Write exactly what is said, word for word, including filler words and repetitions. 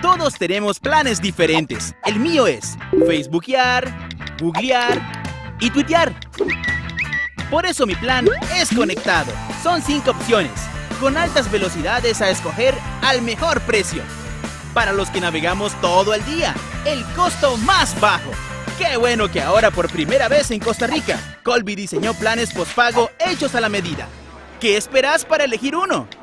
Todos tenemos planes diferentes. El mío es Facebookear, googlear y tuitear. Por eso mi plan es conectado. Son cinco opciones, con altas velocidades a escoger al mejor precio. Para los que navegamos todo el día, el costo más bajo. ¡Qué bueno que ahora por primera vez en Costa Rica, Colby diseñó planes postpago hechos a la medida! ¿Qué esperas para elegir uno?